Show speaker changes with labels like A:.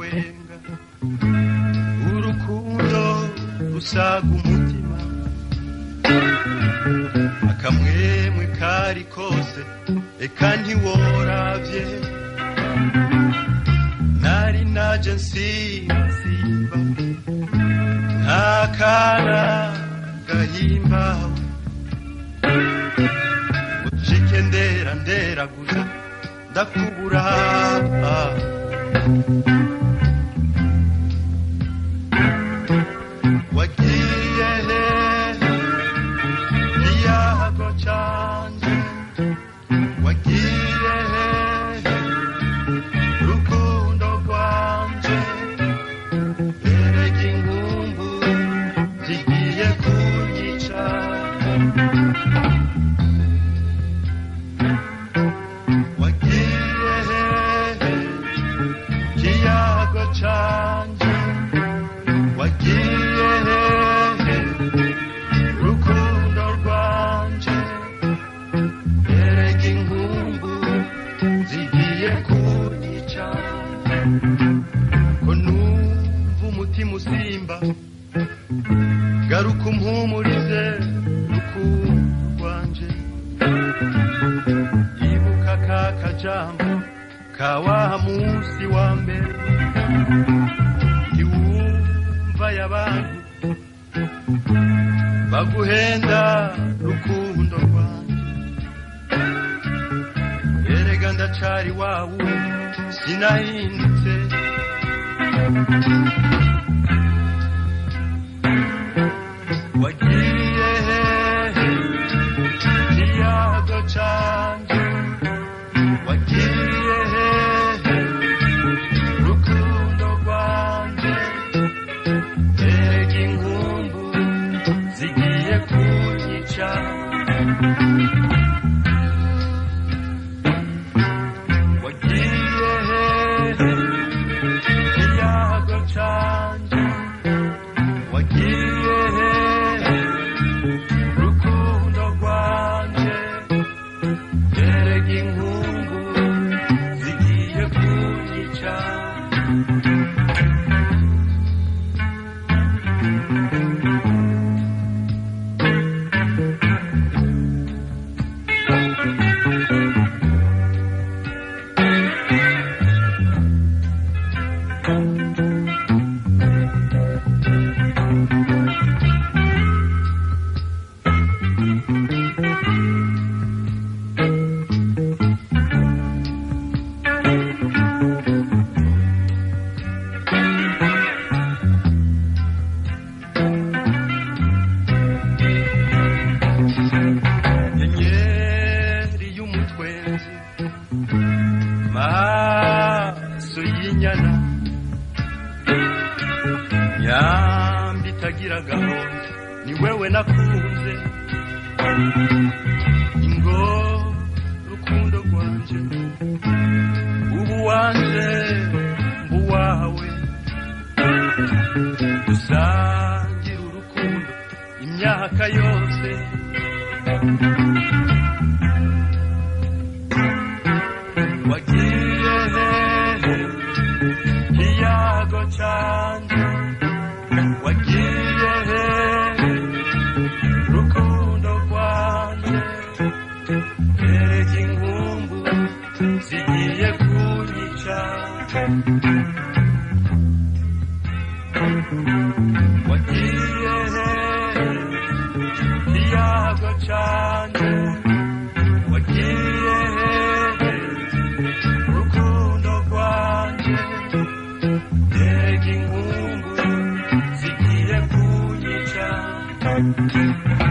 A: agatwenga urukundo rusaga umutima akamwemwe kari kose eka ntiworavye nari naje nsimba ntakana gahimbawe ucike ndera gusa ndakubura wagiye iyago canje wagiye rukundo rwanje erega inkumbu zigiye kunyica canje wagiye rukundo rwanje erega inkumbu zigiye kunyica ko numva umutima usimba garuka umpumurize rukundo rwanje ibuka ka kajambo ka wa musi wa mbere iwumva y'abantu baguhenda rukundo rwanje erega ndacari wawu sinahindutse wagiye iyago canje wagiye rukundo rwanje erega inkumbu zigiye kunyica wagiye iyago canje wagiye rukundo rwanje erega inkumbu zigiye kunyica maso y'inyana yambitagira gahunda ni wewe nakunze ingo rukundo rwanje ubu wanje mbuwawe dusangira urukundo imyaka yose wagiye iyago canje wagiye rukundo rwanje erega inkumbu zigiye kunyica wagiye iyago canje wagiye rukundo rwanje erega inkumbu zigiye kunyica